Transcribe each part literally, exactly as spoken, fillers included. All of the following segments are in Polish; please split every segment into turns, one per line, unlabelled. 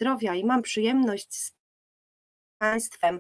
zdrowia i mam przyjemność z Państwem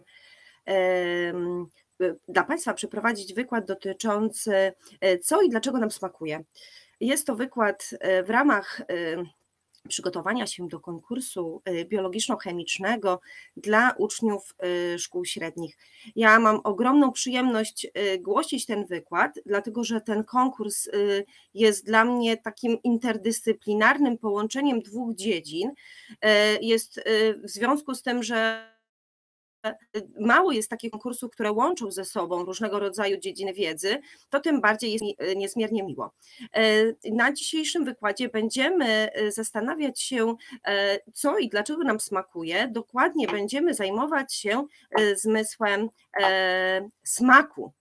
dla Państwa przeprowadzić wykład dotyczący co i dlaczego nam smakuje. Jest to wykład w ramach przygotowania się do konkursu biologiczno-chemicznego dla uczniów szkół średnich. Ja mam ogromną przyjemność głosić ten wykład, dlatego że ten konkurs jest dla mnie takim interdyscyplinarnym połączeniem dwóch dziedzin. Jest w związku z tym, że mało jest takich konkursów, które łączą ze sobą różnego rodzaju dziedziny wiedzy, to tym bardziej jest mi niezmiernie miło. Na dzisiejszym wykładzie będziemy zastanawiać się, co i dlaczego nam smakuje. Dokładnie będziemy zajmować się zmysłem smaku.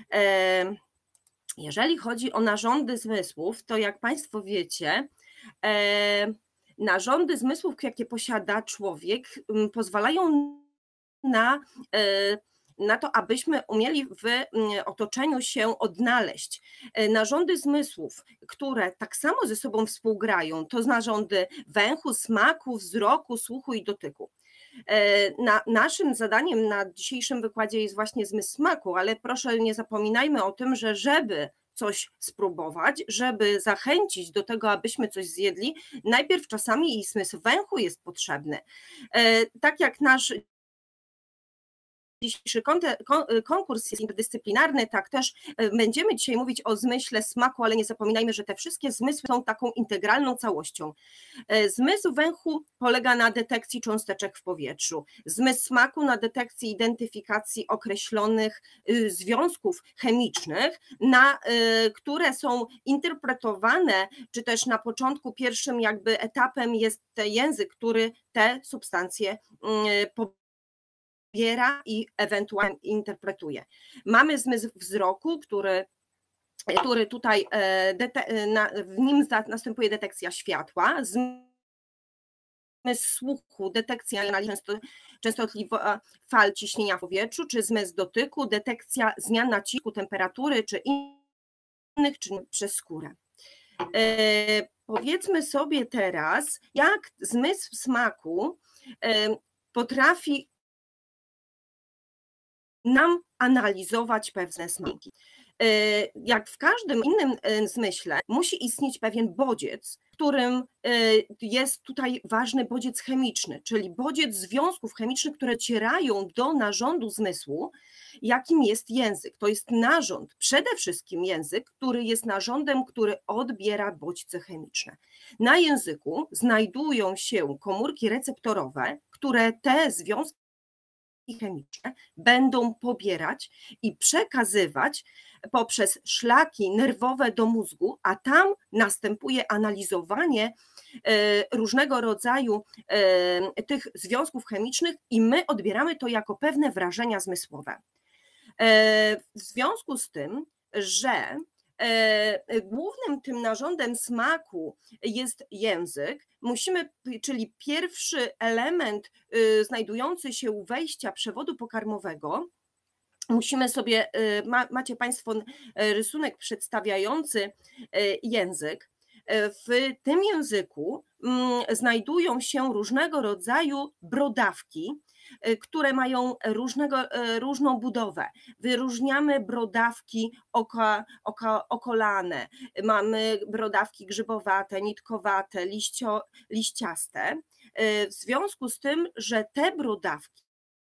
Jeżeli chodzi o narządy zmysłów, to jak Państwo wiecie, narządy zmysłów, jakie posiada człowiek, pozwalają Na, na to, abyśmy umieli w otoczeniu się odnaleźć. Narządy zmysłów, które tak samo ze sobą współgrają, to narządy węchu, smaku, wzroku, słuchu i dotyku. Na, naszym zadaniem na dzisiejszym wykładzie jest właśnie zmysł smaku, ale proszę nie zapominajmy o tym, że żeby coś spróbować, żeby zachęcić do tego, abyśmy coś zjedli, najpierw czasami i zmysł węchu jest potrzebny. Tak jak nasz dzisiejszy konkurs jest interdyscyplinarny, tak też będziemy dzisiaj mówić o zmyśle smaku, ale nie zapominajmy, że te wszystkie zmysły są taką integralną całością. Zmysł węchu polega na detekcji cząsteczek w powietrzu, zmysł smaku na detekcji identyfikacji określonych związków chemicznych, na, które są interpretowane, czy też na początku pierwszym jakby etapem jest ten język, który te substancje pobiera i ewentualnie interpretuje. Mamy zmysł wzroku, który, który tutaj w nim następuje detekcja światła, zmysł słuchu, detekcja i analiza częstotliwości fal ciśnienia w powietrzu, czy zmysł dotyku, detekcja zmian nacisku, temperatury, czy innych czynników przez skórę. Powiedzmy sobie teraz, jak zmysł smaku potrafi nam analizować pewne smaki. Jak w każdym innym zmyśle musi istnieć pewien bodziec, którym jest tutaj ważny bodziec chemiczny, czyli bodziec związków chemicznych, które docierają do narządu zmysłu, jakim jest język. To jest narząd, przede wszystkim język, który jest narządem, który odbiera bodźce chemiczne. Na języku znajdują się komórki receptorowe, które te związki chemiczne będą pobierać i przekazywać poprzez szlaki nerwowe do mózgu, a tam następuje analizowanie różnego rodzaju tych związków chemicznych i my odbieramy to jako pewne wrażenia zmysłowe. W związku z tym, że głównym tym narządem smaku jest język, musimy, czyli pierwszy element znajdujący się u wejścia przewodu pokarmowego, musimy sobie, macie Państwo rysunek przedstawiający język. W tym języku znajdują się różnego rodzaju brodawki, które mają różnego, różną budowę. Wyróżniamy brodawki oka, oka, okolane, mamy brodawki grzybowate, nitkowate, liścio, liściaste. W związku z tym, że te brodawki,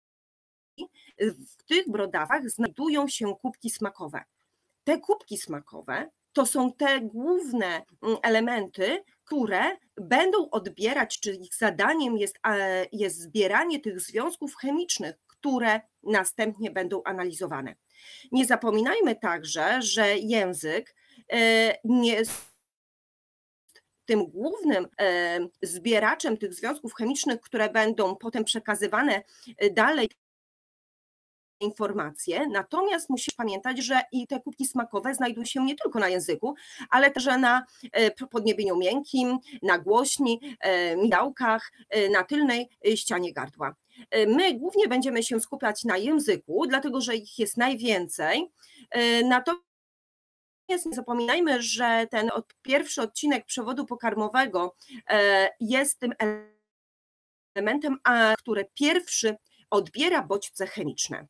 w tych brodawkach znajdują się kubki smakowe. Te kubki smakowe to są te główne elementy, które będą odbierać, czy ich zadaniem jest, jest zbieranie tych związków chemicznych, które następnie będą analizowane. Nie zapominajmy także, że język nie jest tym głównym zbieraczem tych związków chemicznych, które będą potem przekazywane dalej informacje, natomiast musisz pamiętać, że i te kubki smakowe znajdują się nie tylko na języku, ale też na podniebieniu miękkim, na głośni, migdałkach, na tylnej ścianie gardła. My głównie będziemy się skupiać na języku, dlatego że ich jest najwięcej, natomiast nie zapominajmy, że ten pierwszy odcinek przewodu pokarmowego jest tym elementem, a które pierwszy odbiera bodźce chemiczne.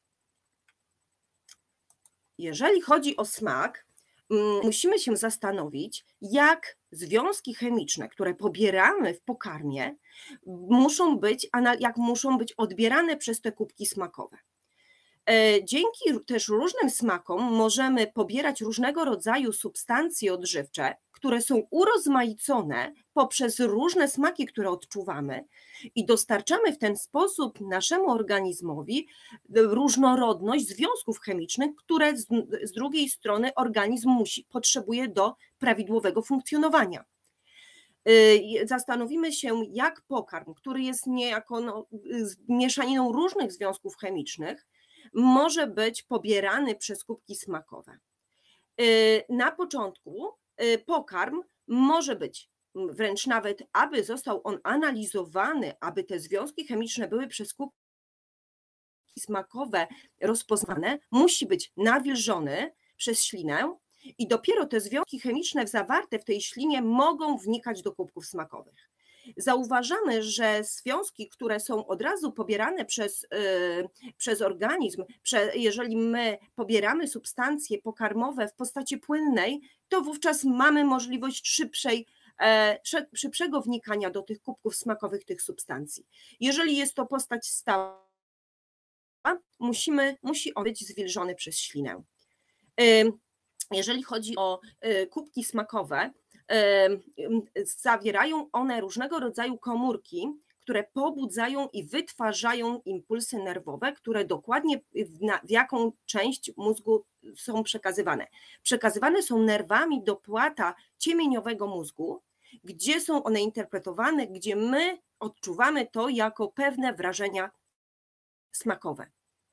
Jeżeli chodzi o smak, musimy się zastanowić, jak związki chemiczne, które pobieramy w pokarmie, muszą być, jak muszą być odbierane przez te kubki smakowe. Dzięki też różnym smakom możemy pobierać różnego rodzaju substancje odżywcze, które są urozmaicone poprzez różne smaki, które odczuwamy, i dostarczamy w ten sposób naszemu organizmowi różnorodność związków chemicznych, które z, z drugiej strony organizm musi, potrzebuje do prawidłowego funkcjonowania. Zastanowimy się, jak pokarm, który jest niejako no, mieszaniną różnych związków chemicznych, może być pobierany przez kubki smakowe. Na początku pokarm może być, wręcz nawet, aby został on analizowany, aby te związki chemiczne były przez kubki smakowe rozpoznane, musi być nawilżony przez ślinę i dopiero te związki chemiczne zawarte w tej ślinie mogą wnikać do kubków smakowych. Zauważamy, że związki, które są od razu pobierane przez, yy, przez organizm, prze, jeżeli my pobieramy substancje pokarmowe w postaci płynnej, to wówczas mamy możliwość szybszej, e, szybszego wnikania do tych kubków smakowych tych substancji. Jeżeli jest to postać stała, musimy, musi on być zwilżony przez ślinę. Yy, jeżeli chodzi o yy, kubki smakowe, zawierają one różnego rodzaju komórki, które pobudzają i wytwarzają impulsy nerwowe, które dokładnie w, na, w jaką część mózgu są przekazywane. Przekazywane są nerwami do płata ciemieniowego mózgu, gdzie są one interpretowane, gdzie my odczuwamy to jako pewne wrażenia smakowe.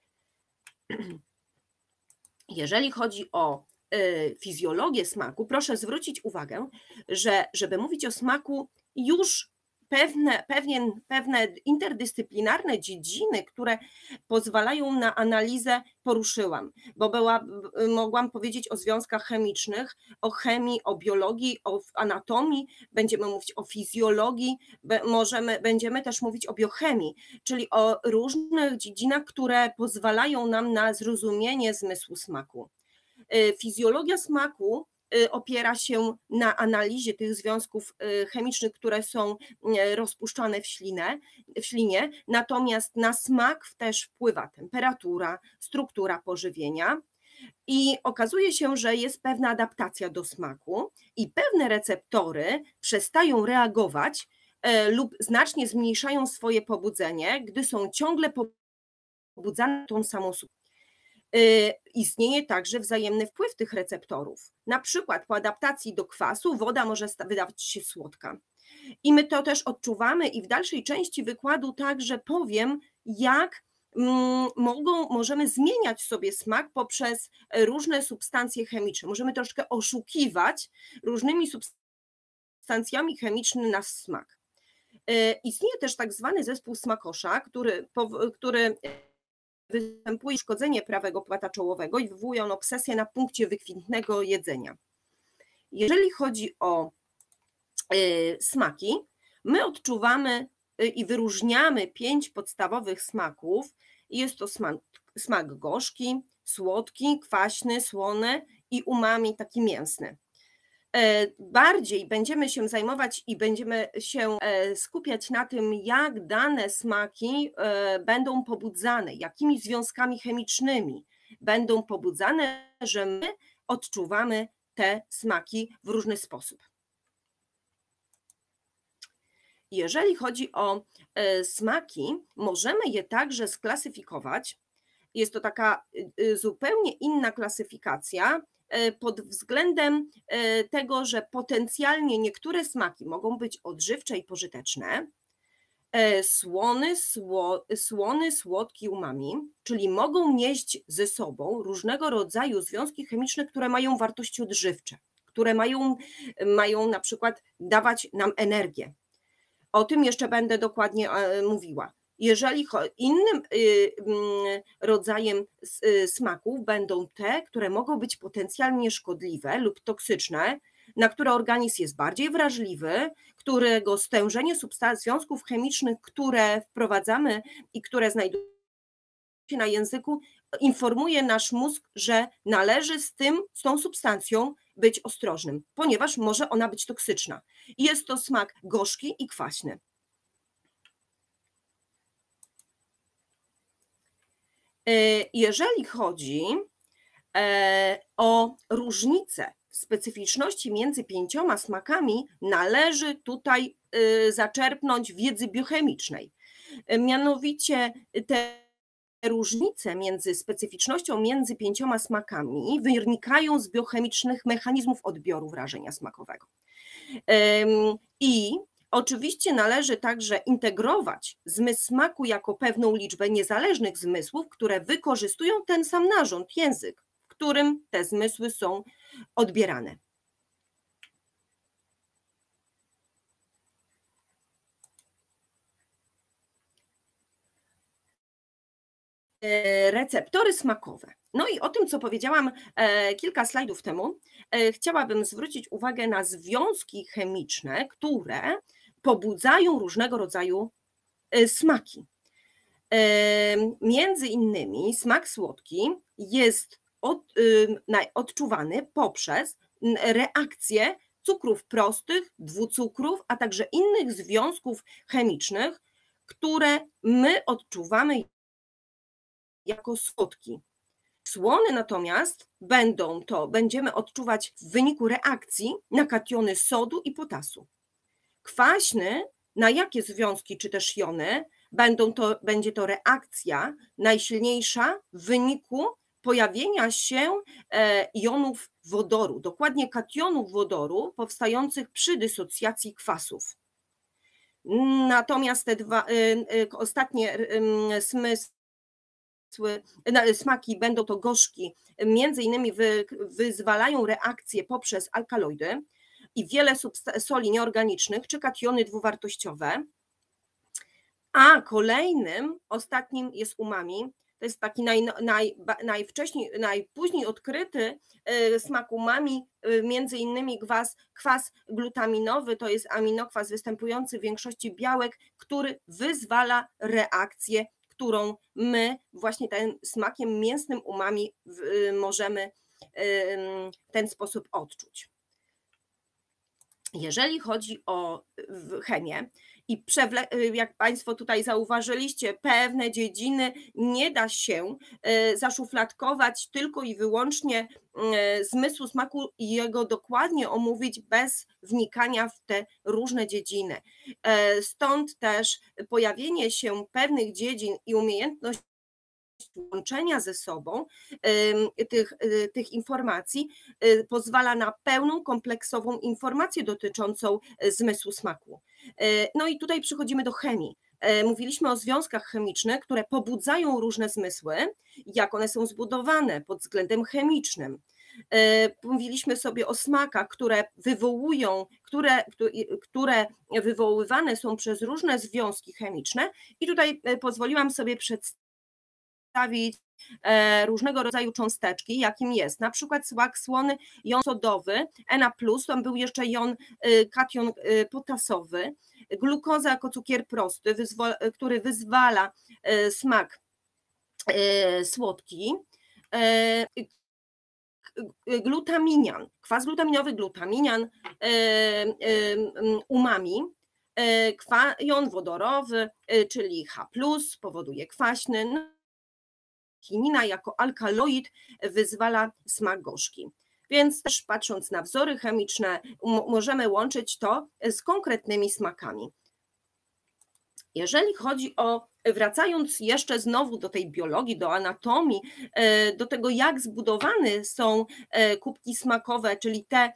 Jeżeli chodzi o fizjologię smaku, proszę zwrócić uwagę, że żeby mówić o smaku, już pewne, pewien, pewne interdyscyplinarne dziedziny, które pozwalają na analizę, poruszyłam, bo była, mogłam powiedzieć o związkach chemicznych, o chemii, o biologii, o anatomii, będziemy mówić o fizjologii, możemy, będziemy też mówić o biochemii, czyli o różnych dziedzinach, które pozwalają nam na zrozumienie zmysłu smaku. Fizjologia smaku opiera się na analizie tych związków chemicznych, które są rozpuszczane w, ślinę, w ślinie, natomiast na smak też wpływa temperatura, struktura pożywienia i okazuje się, że jest pewna adaptacja do smaku i pewne receptory przestają reagować lub znacznie zmniejszają swoje pobudzenie, gdy są ciągle pobudzane tą samą substancją. Istnieje także wzajemny wpływ tych receptorów. Na przykład po adaptacji do kwasu woda może wydawać się słodka. I my to też odczuwamy i w dalszej części wykładu także powiem, jak mogą, możemy zmieniać sobie smak poprzez różne substancje chemiczne. Możemy troszkę oszukiwać różnymi substancjami chemicznymi nasz smak. Istnieje też tak zwany zespół smakosza, który, który występuje uszkodzenie prawego płata czołowego i wywołuje on obsesję na punkcie wykwintnego jedzenia. Jeżeli chodzi o y, smaki, my odczuwamy y, i wyróżniamy pięć podstawowych smaków. Jest to smak, smak gorzki, słodki, kwaśny, słony i umami taki mięsny. Bardziej będziemy się zajmować i będziemy się skupiać na tym, jak dane smaki będą pobudzane, jakimi związkami chemicznymi będą pobudzane, że my odczuwamy te smaki w różny sposób. Jeżeli chodzi o smaki, możemy je także sklasyfikować. Jest to taka zupełnie inna klasyfikacja, pod względem tego, że potencjalnie niektóre smaki mogą być odżywcze i pożyteczne, słony, sło, słony, słodki, umami, czyli mogą nieść ze sobą różnego rodzaju związki chemiczne, które mają wartości odżywcze, które mają, mają na przykład dawać nam energię. O tym jeszcze będę dokładnie mówiła. Jeżeli innym rodzajem smaków będą te, które mogą być potencjalnie szkodliwe lub toksyczne, na które organizm jest bardziej wrażliwy, którego stężenie substancji, związków chemicznych, które wprowadzamy i które znajdują się na języku, informuje nasz mózg, że należy z tym, z tą substancją być ostrożnym, ponieważ może ona być toksyczna. Jest to smak gorzki i kwaśny. Jeżeli chodzi o różnice w specyficzności między pięcioma smakami, należy tutaj zaczerpnąć wiedzy biochemicznej. Mianowicie te różnice między specyficznością między pięcioma smakami wynikają z biochemicznych mechanizmów odbioru wrażenia smakowego. I oczywiście należy także integrować zmysł smaku jako pewną liczbę niezależnych zmysłów, które wykorzystują ten sam narząd, język, w którym te zmysły są odbierane. Receptory smakowe. No i o tym, co powiedziałam kilka slajdów temu, chciałabym zwrócić uwagę na związki chemiczne, które pobudzają różnego rodzaju smaki. Między innymi smak słodki jest od, odczuwany poprzez reakcję cukrów prostych, dwucukrów, a także innych związków chemicznych, które my odczuwamy jako słodki. Słone natomiast będą to, będziemy odczuwać w wyniku reakcji na kationy sodu i potasu. Kwaśny, na jakie związki czy też jony, będą to, będzie to reakcja najsilniejsza w wyniku pojawienia się jonów wodoru, dokładnie kationów wodoru powstających przy dysocjacji kwasów. Natomiast te dwa ostatnie smysły, smaki będą to gorzki, między innymi wy, wyzwalają reakcje poprzez alkaloidy i wiele soli nieorganicznych czy kationy dwuwartościowe, a kolejnym, ostatnim jest umami. To jest taki naj, naj, najwcześniej, najpóźniej odkryty smak umami, między innymi kwas, kwas glutaminowy, to jest aminokwas występujący w większości białek, który wyzwala reakcję, którą my właśnie tym smakiem mięsnym umami możemy w ten sposób odczuć. Jeżeli chodzi o chemię i jak Państwo tutaj zauważyliście, pewne dziedziny nie da się zaszufladkować tylko i wyłącznie zmysłu smaku i jego dokładnie omówić bez wnikania w te różne dziedziny. Stąd też pojawienie się pewnych dziedzin i umiejętność łączenia ze sobą tych, tych informacji pozwala na pełną, kompleksową informację dotyczącą zmysłu smaku. No i tutaj przechodzimy do chemii. Mówiliśmy o związkach chemicznych, które pobudzają różne zmysły, jak one są zbudowane pod względem chemicznym. Mówiliśmy sobie o smakach, które wywołują, które, które wywoływane są przez różne związki chemiczne i tutaj pozwoliłam sobie przedstawić różnego rodzaju cząsteczki, jakim jest na przykład smak słony, jon sodowy, Na plus, tam był jeszcze jon, kation potasowy, glukoza jako cukier prosty, który wyzwala smak słodki, glutaminian, kwas glutaminowy, glutaminian, umami, jon wodorowy, czyli H plus, powoduje kwaśny, chinina jako alkaloid wyzwala smak gorzki. Więc też patrząc na wzory chemiczne, możemy łączyć to z konkretnymi smakami. Jeżeli chodzi o, wracając jeszcze znowu do tej biologii, do anatomii, do tego, jak zbudowane są kubki smakowe, czyli te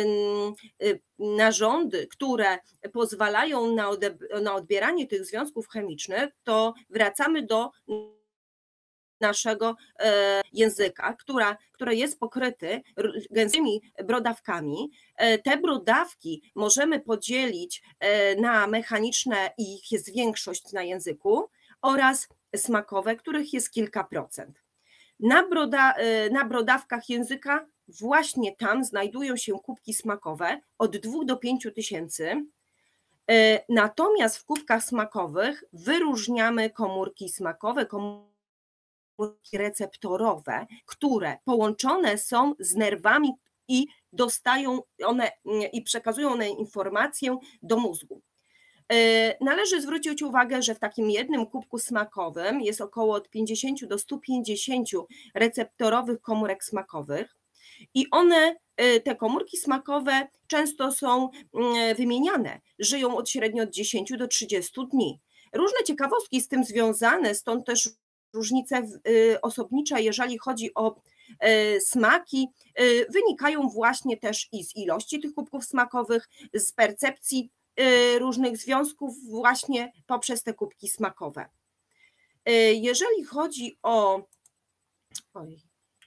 narządy, które pozwalają na odbieranie tych związków chemicznych, to wracamy do naszego języka, która, który jest pokryty gęstymi brodawkami. Te brodawki możemy podzielić na mechaniczne, i ich jest większość na języku, oraz smakowe, których jest kilka procent. Na, broda, na brodawkach języka właśnie tam znajdują się kubki smakowe od dwóch do pięciu tysięcy. Natomiast w kubkach smakowych wyróżniamy komórki smakowe, komórki receptorowe, które połączone są z nerwami i dostają one i przekazują one informację do mózgu. Należy zwrócić uwagę, że w takim jednym kubku smakowym jest około od pięćdziesięciu do stu pięćdziesięciu receptorowych komórek smakowych i one, te komórki smakowe często są wymieniane, żyją od średnio od dziesięciu do trzydziestu dni. Różne ciekawostki z tym związane, stąd też różnice osobnicze, jeżeli chodzi o smaki, wynikają właśnie też i z ilości tych kubków smakowych, z percepcji różnych związków właśnie poprzez te kubki smakowe. Jeżeli chodzi o... Oj,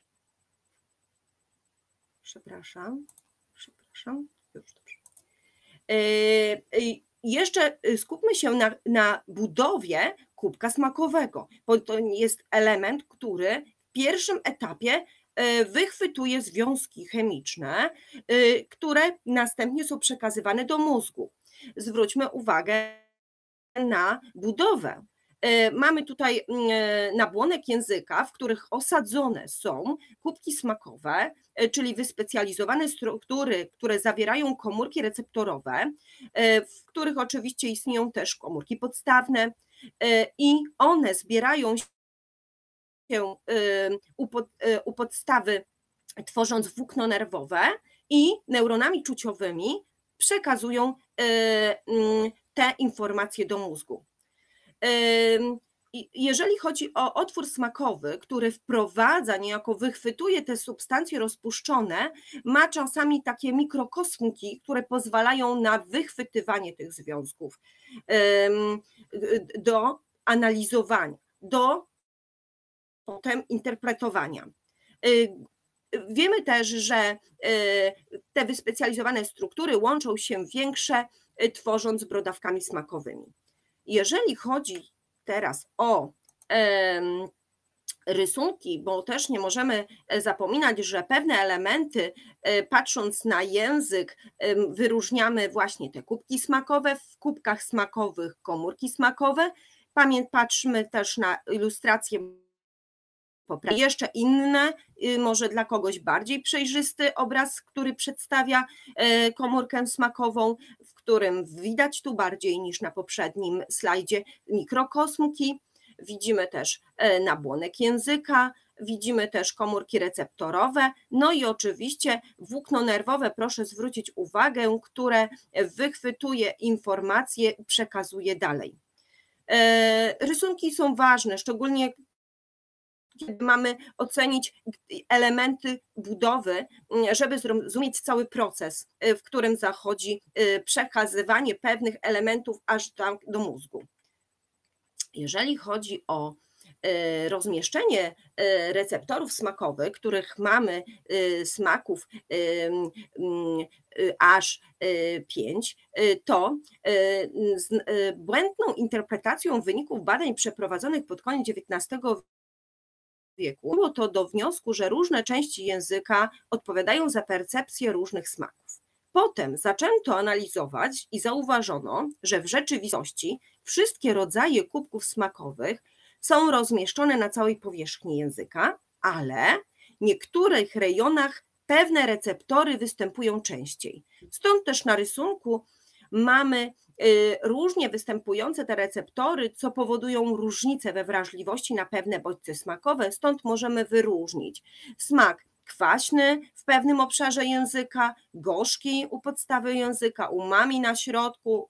przepraszam, przepraszam, już dobrze. Jeszcze skupmy się na, na budowie kubka smakowego, bo to jest element, który w pierwszym etapie wychwytuje związki chemiczne, które następnie są przekazywane do mózgu. Zwróćmy uwagę na budowę. Mamy tutaj nabłonek języka, w których osadzone są kubki smakowe, czyli wyspecjalizowane struktury, które zawierają komórki receptorowe, w których oczywiście istnieją też komórki podstawne i one zbierają się u podstawy, tworząc włókno nerwowe i neuronami czuciowymi przekazują te informacje do mózgu. Jeżeli chodzi o otwór smakowy, który wprowadza, niejako wychwytuje te substancje rozpuszczone, ma czasami takie mikrokosmki, które pozwalają na wychwytywanie tych związków, do analizowania, do potem interpretowania. Wiemy też, że te wyspecjalizowane struktury łączą się w większe, tworząc brodawkami smakowymi. Jeżeli chodzi teraz o rysunki, bo też nie możemy zapominać, że pewne elementy, patrząc na język, wyróżniamy właśnie te kubki smakowe, w kubkach smakowych komórki smakowe. Patrzmy też na ilustrację. Jeszcze inne, może dla kogoś bardziej przejrzysty obraz, który przedstawia komórkę smakową, w którym widać tu bardziej niż na poprzednim slajdzie mikrokosmki. Widzimy też nabłonek języka, widzimy też komórki receptorowe, no i oczywiście włókno nerwowe, proszę zwrócić uwagę, które wychwytuje informacje i przekazuje dalej. Rysunki są ważne, szczególnie kiedy mamy ocenić elementy budowy, żeby zrozumieć cały proces, w którym zachodzi przekazywanie pewnych elementów aż tam do mózgu. Jeżeli chodzi o rozmieszczenie receptorów smakowych, których mamy smaków aż pięć, to z błędną interpretacją wyników badań przeprowadzonych pod koniec dziewiętnastego wieku było to do wniosku, że różne części języka odpowiadają za percepcję różnych smaków. Potem zaczęto analizować i zauważono, że w rzeczywistości wszystkie rodzaje kubków smakowych są rozmieszczone na całej powierzchni języka, ale w niektórych rejonach pewne receptory występują częściej. Stąd też na rysunku mamy różnie występujące te receptory, co powodują różnice we wrażliwości na pewne bodźce smakowe, stąd możemy wyróżnić smak kwaśny w pewnym obszarze języka, gorzki u podstawy języka, umami na środku,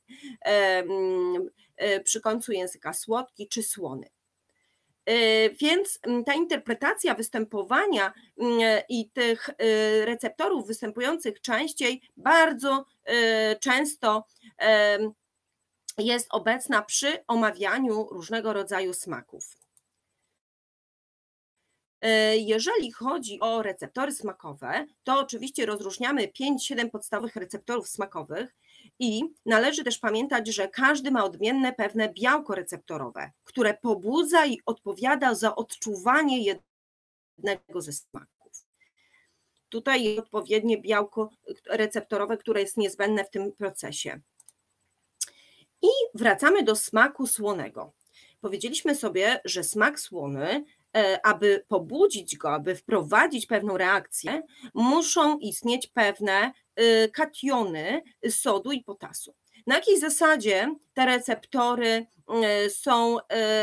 przy końcu języka słodki czy słony. Więc ta interpretacja występowania i tych receptorów występujących częściej bardzo często jest obecna przy omawianiu różnego rodzaju smaków. Jeżeli chodzi o receptory smakowe, to oczywiście rozróżniamy pięć siedem podstawowych receptorów smakowych i należy też pamiętać, że każdy ma odmienne pewne białko receptorowe, które pobudza i odpowiada za odczuwanie jednego ze smaków. tutaj jest odpowiednie białko receptorowe, które jest niezbędne w tym procesie. I wracamy do smaku słonego. Powiedzieliśmy sobie, że smak słony, aby pobudzić go, aby wprowadzić pewną reakcję, muszą istnieć pewne kationy sodu i potasu. Na jakiej zasadzie te receptory są,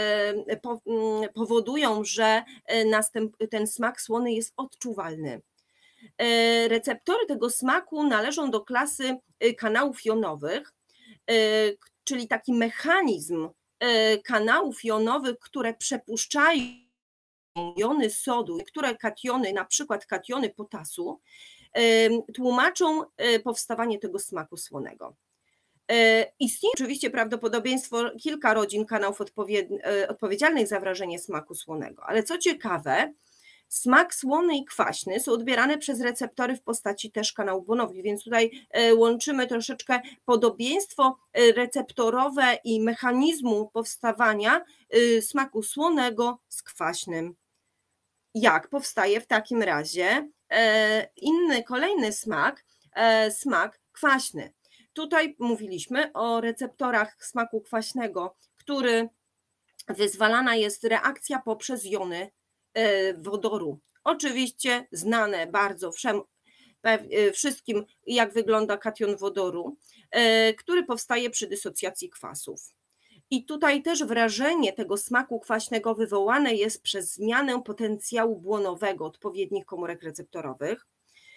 powodują, że następ, ten smak słony jest odczuwalny? Receptory tego smaku należą do klasy kanałów jonowych, czyli taki mechanizm kanałów jonowych, które przepuszczają jony sodu, które kationy, na przykład kationy potasu, tłumaczą powstawanie tego smaku słonego. Istnieje oczywiście prawdopodobieństwo kilka rodzin kanałów odpowiedzialnych za wrażenie smaku słonego, ale co ciekawe, smak słony i kwaśny są odbierane przez receptory w postaci też kanałów błonowych, więc tutaj łączymy troszeczkę podobieństwo receptorowe i mechanizmu powstawania smaku słonego z kwaśnym. Jak powstaje w takim razie inny, kolejny smak, smak kwaśny? Tutaj mówiliśmy o receptorach smaku kwaśnego, który wyzwalana jest reakcja poprzez jony wodoru. Oczywiście znane bardzo wszystkim, jak wygląda kation wodoru, który powstaje przy dysocjacji kwasów. I tutaj też wrażenie tego smaku kwaśnego wywołane jest przez zmianę potencjału błonowego odpowiednich komórek receptorowych.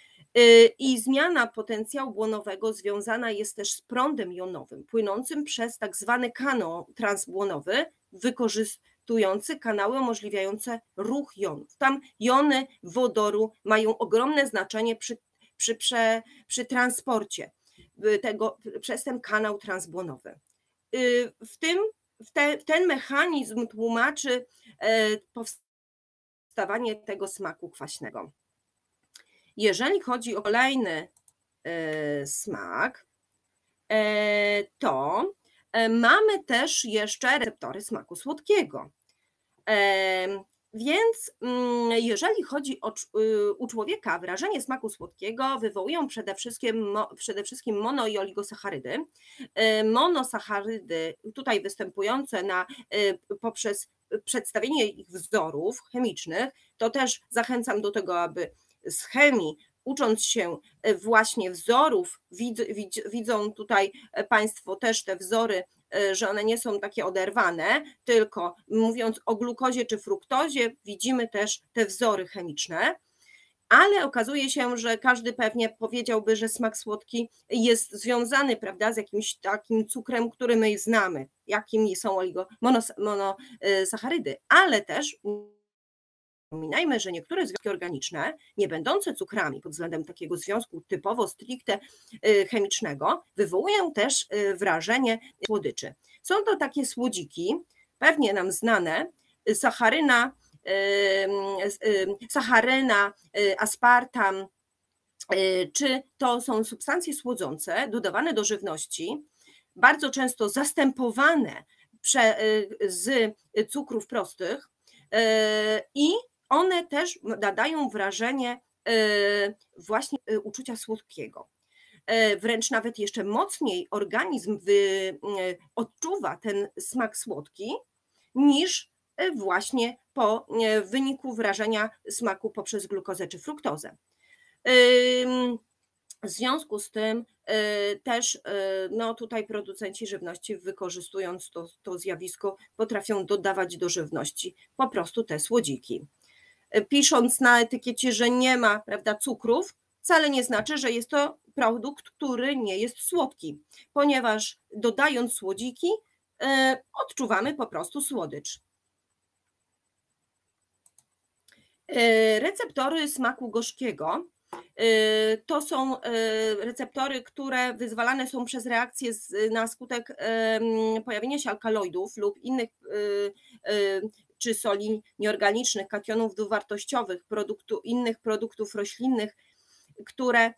I zmiana potencjału błonowego związana jest też z prądem jonowym płynącym przez tak zwany kanał transbłonowy, wykorzystujący kanały umożliwiające ruch jonów. Tam jony wodoru mają ogromne znaczenie przy, przy, przy, przy transporcie tego, przez ten kanał transbłonowy. W, tym, w, te, w ten mechanizm tłumaczy powstawanie tego smaku kwaśnego. Jeżeli chodzi o kolejny smak, to mamy też jeszcze receptory smaku słodkiego. Więc jeżeli chodzi o u człowieka wrażenie smaku słodkiego wywołują przede wszystkim, przede wszystkim mono i oligosacharydy. Monosacharydy tutaj występujące na, poprzez przedstawienie ich wzorów chemicznych, to też zachęcam do tego, aby z chemii, ucząc się właśnie wzorów, widzą tutaj Państwo też te wzory, że one nie są takie oderwane, tylko mówiąc o glukozie czy fruktozie, widzimy też te wzory chemiczne, ale okazuje się, że każdy pewnie powiedziałby, że smak słodki jest związany, prawda, z jakimś takim cukrem, który my znamy, jakim są oligo, monos, monosacharydy, ale też Przypominajmy, że niektóre związki organiczne, nie będące cukrami pod względem takiego związku typowo stricte chemicznego, wywołują też wrażenie słodyczy. Są to takie słodziki, pewnie nam znane, sacharyna, sacharyna, aspartam, czy to są substancje słodzące dodawane do żywności, bardzo często zastępowane z cukrów prostych i one też nadają wrażenie właśnie uczucia słodkiego. Wręcz nawet jeszcze mocniej organizm wy, odczuwa ten smak słodki niż właśnie po wyniku wrażenia smaku poprzez glukozę czy fruktozę. W związku z tym też no tutaj producenci żywności, wykorzystując to, to zjawisko, potrafią dodawać do żywności po prostu te słodziki. Pisząc na etykiecie, że nie ma, prawda, cukrów, wcale nie znaczy, że jest to produkt, który nie jest słodki, ponieważ dodając słodziki odczuwamy po prostu słodycz. Receptory smaku gorzkiego to są receptory, które wyzwalane są przez reakcję na skutek pojawienia się alkaloidów lub innych czy soli nieorganicznych, kationów dwuwartościowych, produktu, innych produktów roślinnych, które,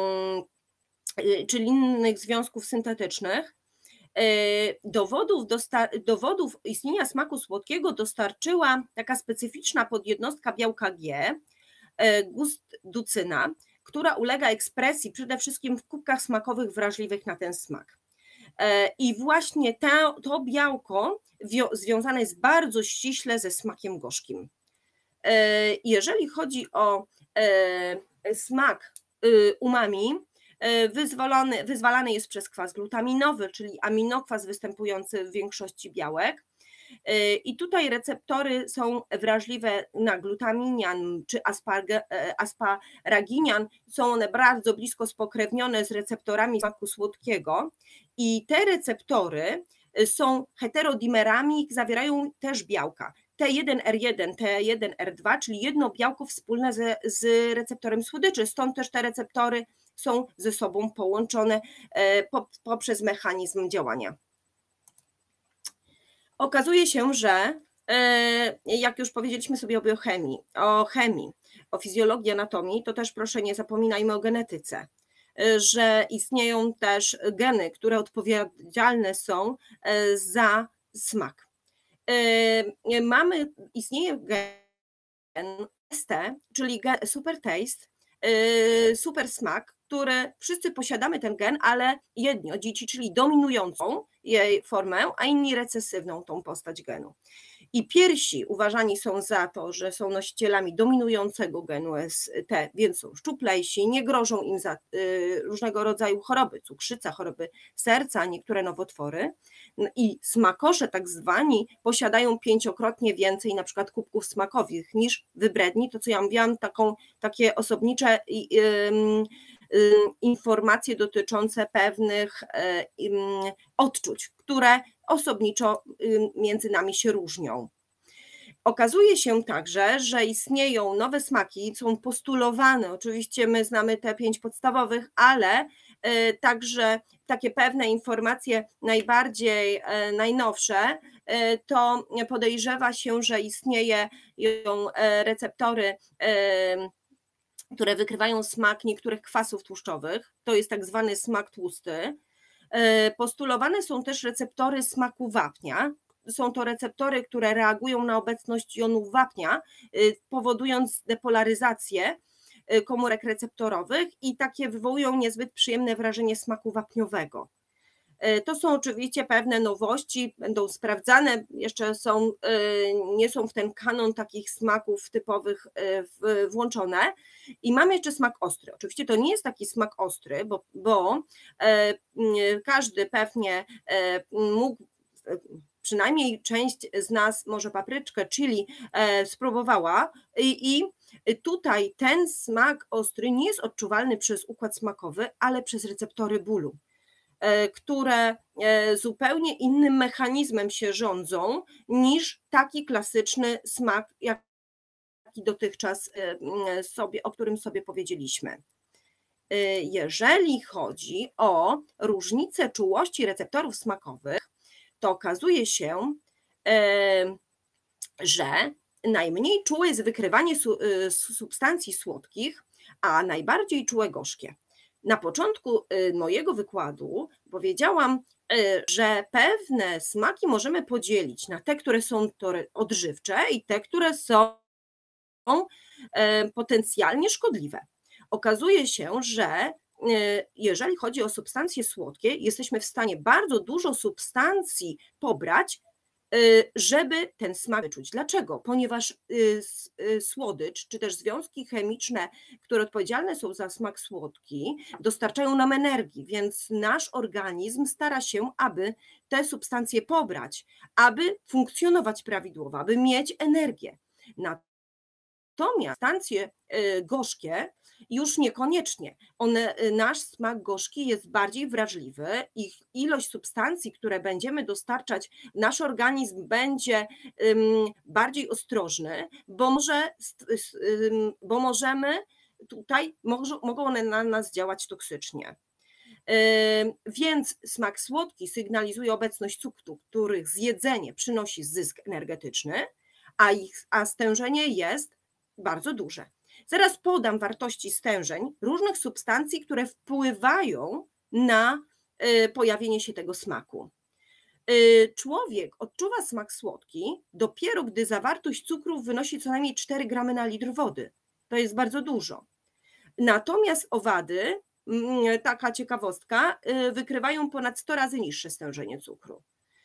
czyli innych związków syntetycznych. Dowodów, dowodów istnienia smaku słodkiego dostarczyła taka specyficzna podjednostka białka G, gustducyna, która ulega ekspresji przede wszystkim w kubkach smakowych wrażliwych na ten smak. I właśnie to, to białko związane jest bardzo ściśle ze smakiem gorzkim. Jeżeli chodzi o smak umami, wyzwolony, wyzwalany jest przez kwas glutaminowy, czyli aminokwas występujący w większości białek. I tutaj receptory są wrażliwe na glutaminian czy asparaginian. Są one bardzo blisko spokrewnione z receptorami smaku słodkiego i te receptory są heterodimerami, zawierają też białka T jeden R jeden, T jeden R dwa, czyli jedno białko wspólne z, z receptorem słodyczy, stąd też te receptory są ze sobą połączone poprzez mechanizm działania. Okazuje się, że jak już powiedzieliśmy sobie o biochemii, o chemii, o fizjologii, anatomii, to też proszę nie zapominajmy o genetyce, że istnieją też geny, które odpowiedzialne są za smak. Mamy, istnieje gen S T, czyli super taste, super smak, który wszyscy posiadamy ten gen, ale jedni odziedziczyli dominującą jej formę, a inni recesywną tą postać genu. I pierwsi uważani są za to, że są nosicielami dominującego genu S T, więc są szczuplejsi, nie grożą im za y, różnego rodzaju choroby, cukrzyca, choroby serca, niektóre nowotwory. I smakosze tak zwani posiadają pięciokrotnie więcej na przykład kubków smakowych niż wybredni, to co ja mówiłam, taką, takie osobnicze y, y, informacje dotyczące pewnych odczuć, które osobniczo między nami się różnią. Okazuje się także, że istnieją nowe smaki, są postulowane, oczywiście my znamy te pięć podstawowych, ale także takie pewne informacje najbardziej najnowsze, to podejrzewa się, że istnieją receptory, które wykrywają smak niektórych kwasów tłuszczowych, to jest tak zwany smak tłusty. Postulowane są też receptory smaku wapnia. Są to receptory, które reagują na obecność jonów wapnia, powodując depolaryzację komórek receptorowych i takie wywołują niezbyt przyjemne wrażenie smaku wapniowego. To są oczywiście pewne nowości, będą sprawdzane, jeszcze są, nie są w ten kanon takich smaków typowych włączone. I mamy jeszcze smak ostry. Oczywiście to nie jest taki smak ostry, bo, bo każdy pewnie mógł, przynajmniej część z nas może papryczkę, chili spróbowała i, i tutaj ten smak ostry nie jest odczuwalny przez układ smakowy, ale przez receptory bólu, które zupełnie innym mechanizmem się rządzą niż taki klasyczny smak, jaki dotychczas sobie, o którym sobie powiedzieliśmy. Jeżeli chodzi o różnicę czułości receptorów smakowych, to okazuje się, że najmniej czułe jest wykrywanie substancji słodkich, a najbardziej czułe gorzkie. Na początku mojego wykładu powiedziałam, że pewne smaki możemy podzielić na te, które są odżywcze i te, które są potencjalnie szkodliwe. Okazuje się, że jeżeli chodzi o substancje słodkie, jesteśmy w stanie bardzo dużo substancji pobrać, żeby ten smak wyczuć. Dlaczego? Ponieważ słodycz, czy też związki chemiczne, które odpowiedzialne są za smak słodki, dostarczają nam energii, więc nasz organizm stara się, aby te substancje pobrać, aby funkcjonować prawidłowo, aby mieć energię. Natomiast substancje gorzkie już niekoniecznie. One, nasz smak gorzki jest bardziej wrażliwy, ich ilość substancji, które będziemy dostarczać, nasz organizm będzie um, bardziej ostrożny, bo, może, um, bo możemy tutaj, może, mogą one na nas działać toksycznie. Um, więc smak słodki sygnalizuje obecność cukrów, których zjedzenie przynosi zysk energetyczny, a, ich, a stężenie jest bardzo duże. Zaraz podam wartości stężeń różnych substancji, które wpływają na pojawienie się tego smaku. Człowiek odczuwa smak słodki dopiero, gdy zawartość cukrów wynosi co najmniej cztery gramy na litr wody. To jest bardzo dużo. Natomiast owady, taka ciekawostka, wykrywają ponad sto razy niższe stężenie cukru.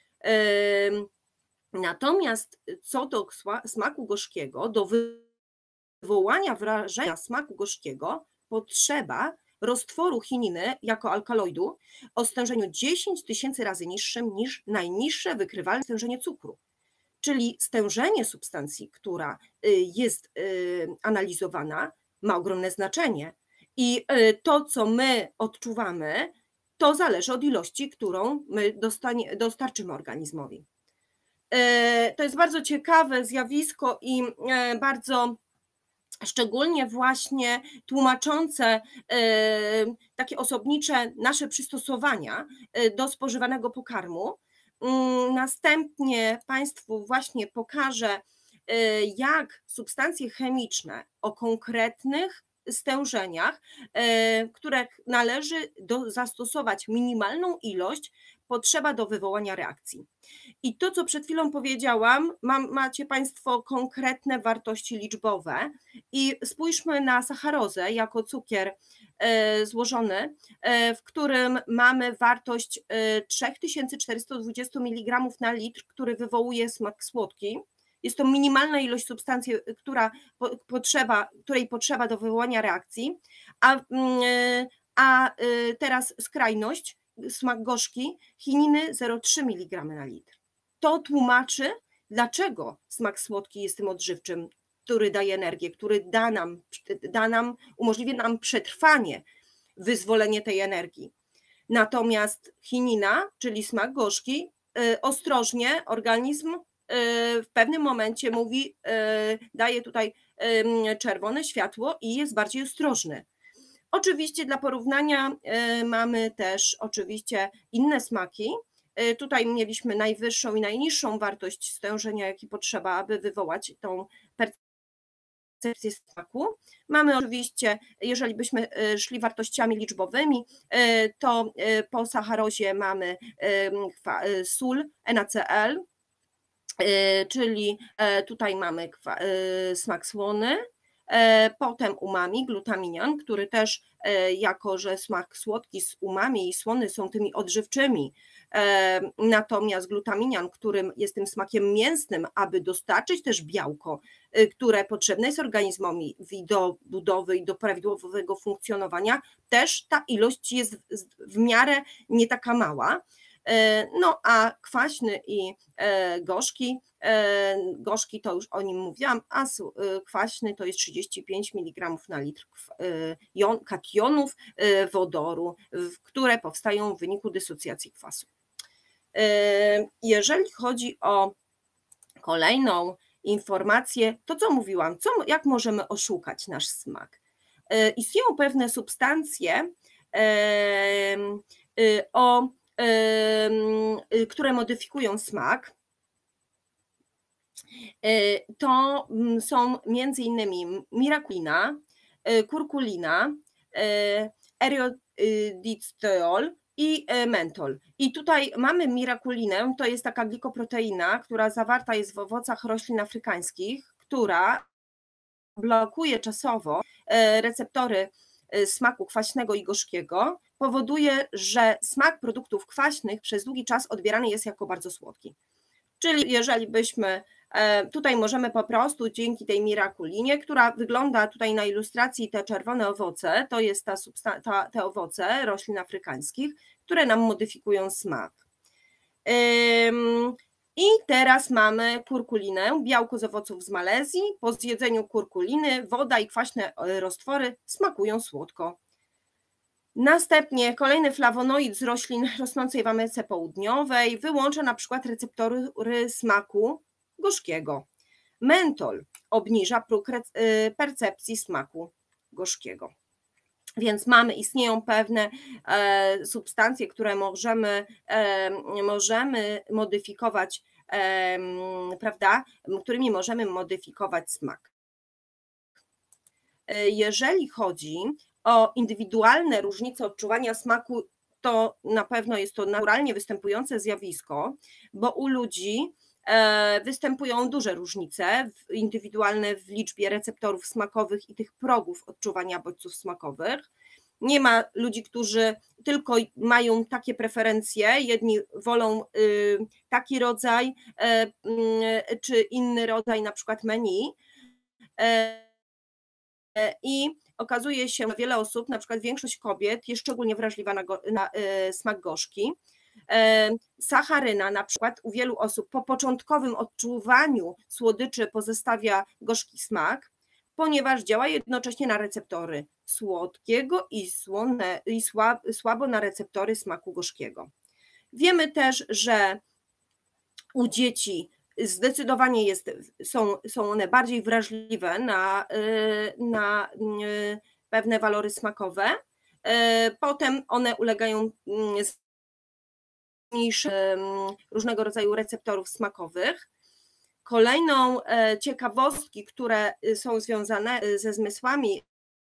Natomiast co do smaku gorzkiego, do wywołania wrażenia smaku gorzkiego potrzeba roztworu chininy jako alkaloidu o stężeniu dziesięć tysięcy razy niższym niż najniższe wykrywalne stężenie cukru. Czyli stężenie substancji, która jest analizowana, ma ogromne znaczenie i to, co my odczuwamy, to zależy od ilości, którą my dostanie, dostarczymy organizmowi. To jest bardzo ciekawe zjawisko i bardzo szczególnie właśnie tłumaczące takie osobnicze nasze przystosowania do spożywanego pokarmu. Następnie Państwu właśnie pokażę, jak substancje chemiczne o konkretnych stężeniach, które należy do, zastosować minimalną ilość, potrzeba do wywołania reakcji. I to, co przed chwilą powiedziałam, mam, macie Państwo konkretne wartości liczbowe i spójrzmy na sacharozę jako cukier e, złożony, e, w którym mamy wartość e, trzy tysiące czterysta dwadzieścia miligramów na litr, który wywołuje smak słodki. Jest to minimalna ilość substancji, która potrzeba, której potrzeba do wywołania reakcji, a, a teraz skrajność, smak gorzki, chininy zero przecinek trzy miligramy na litr. To tłumaczy, dlaczego smak słodki jest tym odżywczym, który daje energię, który da nam, da nam, umożliwi nam przetrwanie, wyzwolenie tej energii. Natomiast chinina, czyli smak gorzki, ostrożnie organizm w pewnym momencie mówi, daje tutaj czerwone światło i jest bardziej ostrożny. Oczywiście dla porównania mamy też oczywiście inne smaki. Tutaj mieliśmy najwyższą i najniższą wartość stężenia, jaki potrzeba, aby wywołać tą percepcję smaku. Mamy oczywiście, jeżeli byśmy szli wartościami liczbowymi, to po sacharozie mamy sól, NaCl, czyli tutaj mamy smak słony, potem umami, glutaminian, który też jako, że smak słodki z umami i słony są tymi odżywczymi, natomiast glutaminian, którym jest tym smakiem mięsnym, aby dostarczyć też białko, które potrzebne jest organizmowi do budowy i do prawidłowego funkcjonowania, też ta ilość jest w miarę nie taka mała. No a kwaśny i gorzki, gorzki to już o nim mówiłam, a kwaśny to jest trzydzieści pięć miligramów na litr kationów wodoru, które powstają w wyniku dysocjacji kwasu. Jeżeli chodzi o kolejną informację, to co mówiłam, co, jak możemy oszukać nasz smak? Istnieją pewne substancje, o które modyfikują smak. To są między innymi mirakulina, kurkulina, eryodictyol i mentol. I tutaj mamy mirakulinę, to jest taka glikoproteina, która zawarta jest w owocach roślin afrykańskich, która blokuje czasowo receptory smaku kwaśnego i gorzkiego, powoduje, że smak produktów kwaśnych przez długi czas odbierany jest jako bardzo słodki. Czyli jeżeli byśmy, tutaj możemy po prostu dzięki tej mirakulinie, która wygląda tutaj na ilustracji, te czerwone owoce, to jest ta, ta, te owoce roślin afrykańskich, które nam modyfikują smak. I teraz mamy kurkulinę, białko z owoców z Malezji. Po zjedzeniu kurkuliny woda i kwaśne roztwory smakują słodko. Następnie kolejny flawonoid z roślin rosnącej w Ameryce Południowej wyłącza na przykład receptory smaku gorzkiego. Mentol obniża próg percepcji smaku gorzkiego. Więc mamy, istnieją pewne e, substancje, które możemy, e, możemy modyfikować, e, prawda, którymi możemy modyfikować smak. E, jeżeli chodzi o indywidualne różnice odczuwania smaku, to na pewno jest to naturalnie występujące zjawisko, bo u ludzi występują duże różnice indywidualne w liczbie receptorów smakowych i tych progów odczuwania bodźców smakowych. Nie ma ludzi, którzy tylko mają takie preferencje, jedni wolą taki rodzaj czy inny rodzaj na przykład menu i okazuje się, że wiele osób, na przykład większość kobiet jest szczególnie wrażliwa na, go, na smak gorzki. Sacharyna na przykład u wielu osób po początkowym odczuwaniu słodyczy pozostawia gorzki smak, ponieważ działa jednocześnie na receptory słodkiego i, słone, i słab, słabo na receptory smaku gorzkiego. Wiemy też, że u dzieci zdecydowanie jest, są, są one bardziej wrażliwe na, na pewne walory smakowe, potem one ulegają różnego rodzaju receptorów smakowych. Kolejną ciekawostki, które są związane ze zmysłami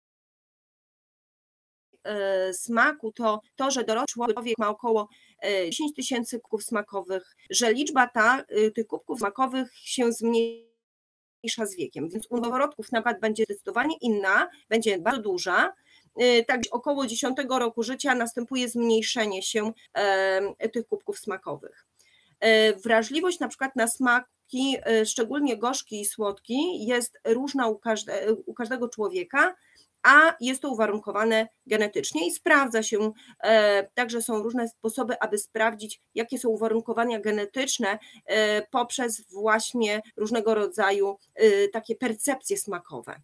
smaku, to to, że dorosły człowiek ma około dziesięć tysięcy kubków smakowych, że liczba ta, tych kubków smakowych się zmniejsza z wiekiem, więc u noworodków na przykład będzie zdecydowanie inna, będzie bardzo duża. Także około dziesiątego roku życia następuje zmniejszenie się tych kubków smakowych. Wrażliwość na przykład na smaki, szczególnie gorzki i słodki, jest różna u, każde, u każdego człowieka, a jest to uwarunkowane genetycznie i sprawdza się, także są różne sposoby, aby sprawdzić, jakie są uwarunkowania genetyczne poprzez właśnie różnego rodzaju takie percepcje smakowe.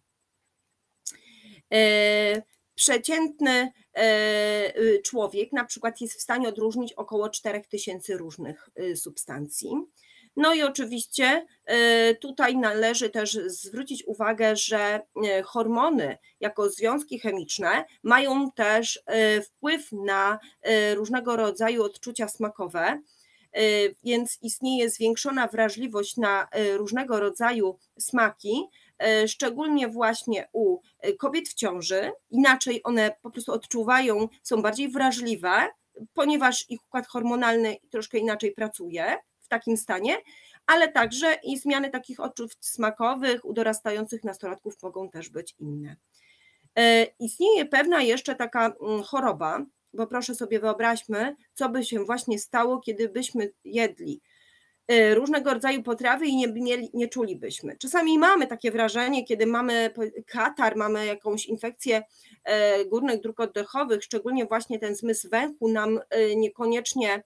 Przeciętny człowiek na przykład jest w stanie odróżnić około czterech tysięcy różnych substancji. No i oczywiście tutaj należy też zwrócić uwagę, że hormony jako związki chemiczne mają też wpływ na różnego rodzaju odczucia smakowe, więc istnieje zwiększona wrażliwość na różnego rodzaju smaki, szczególnie właśnie u kobiet w ciąży. Inaczej one po prostu odczuwają, są bardziej wrażliwe, ponieważ ich układ hormonalny troszkę inaczej pracuje w takim stanie, ale także i zmiany takich odczuć smakowych u dorastających nastolatków mogą też być inne. Istnieje pewna jeszcze taka choroba, bo proszę sobie wyobraźmy, co by się właśnie stało, kiedy byśmy jedli różnego rodzaju potrawy i nie, nie, nie czulibyśmy. Czasami mamy takie wrażenie, kiedy mamy katar, mamy jakąś infekcję górnych dróg oddechowych, szczególnie właśnie ten zmysł węchu nam niekoniecznie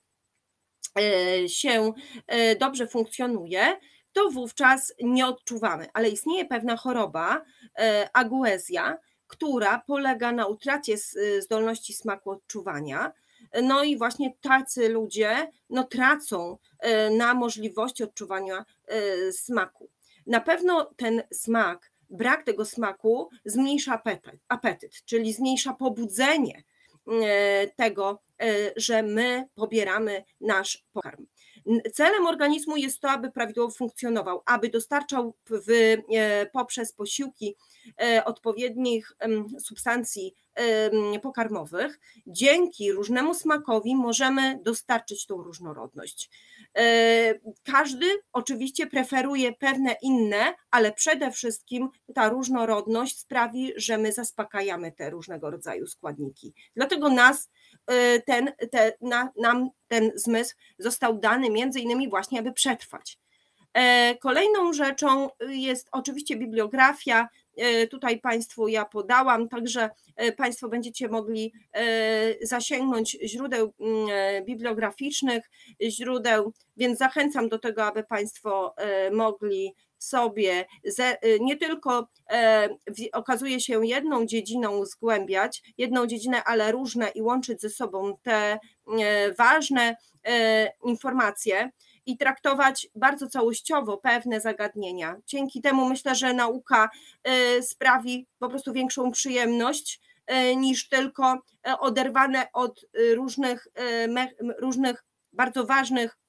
się dobrze funkcjonuje, to wówczas nie odczuwamy, ale istnieje pewna choroba, aguezja, która polega na utracie zdolności smaku odczuwania. No i właśnie tacy ludzie no, tracą na możliwości odczuwania smaku. Na pewno ten smak, brak tego smaku zmniejsza apetyt, apetyt, czyli zmniejsza pobudzenie tego, że my pobieramy nasz pokarm. Celem organizmu jest to, aby prawidłowo funkcjonował, aby dostarczał w, poprzez posiłki odpowiednich substancji pokarmowych. Dzięki różnemu smakowi możemy dostarczyć tą różnorodność. Każdy oczywiście preferuje pewne inne, ale przede wszystkim ta różnorodność sprawi, że my zaspokajamy te różnego rodzaju składniki. Dlatego nas ten, te, na, nam ten zmysł został dany między innymi właśnie, aby przetrwać. Kolejną rzeczą jest oczywiście bibliografia. Tutaj Państwu ja podałam, także Państwo będziecie mogli zasięgnąć źródeł bibliograficznych, źródeł, więc zachęcam do tego, aby Państwo mogli sobie nie tylko okazuje się jedną dziedziną zgłębiać, jedną dziedzinę, ale różne i łączyć ze sobą te ważne informacje i traktować bardzo całościowo pewne zagadnienia. Dzięki temu myślę, że nauka sprawi po prostu większą przyjemność niż tylko oderwane od różnych, różnych bardzo ważnych,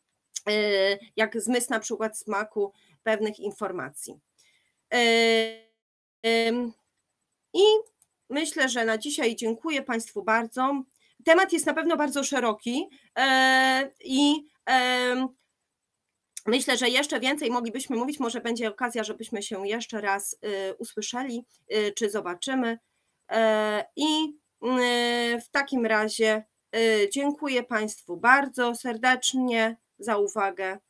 jak zmysł na przykład smaku, pewnych informacji. I myślę, że na dzisiaj dziękuję Państwu bardzo. Temat jest na pewno bardzo szeroki i Myślę, że jeszcze więcej moglibyśmy mówić, może będzie okazja, żebyśmy się jeszcze raz usłyszeli, czy zobaczymy. I w takim razie dziękuję Państwu bardzo serdecznie za uwagę.